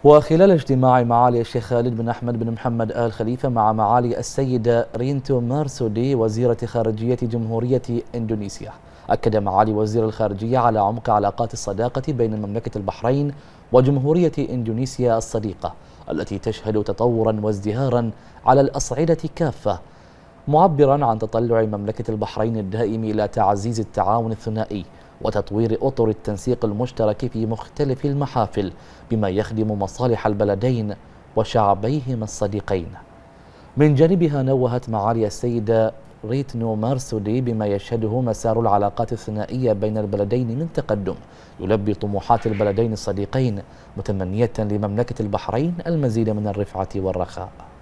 وخلال اجتماع معالي الشيخ خالد بن أحمد بن محمد آل خليفة مع معالي السيدة رينتو مارسودي وزيرة خارجية جمهورية إندونيسيا، أكد معالي وزير الخارجية على عمق علاقات الصداقة بين مملكة البحرين وجمهورية إندونيسيا الصديقة التي تشهد تطورا وازدهارا على الأصعدة كافة، معبرا عن تطلع مملكة البحرين الدائم إلى تعزيز التعاون الثنائي وتطوير أطر التنسيق المشترك في مختلف المحافل بما يخدم مصالح البلدين وشعبيهما الصديقين. من جانبها نوهت معالي السيدة ريتنو مارسودي بما يشهده مسار العلاقات الثنائية بين البلدين من تقدم يلبي طموحات البلدين الصديقين، متمنية لمملكة البحرين المزيد من الرفعة والرخاء.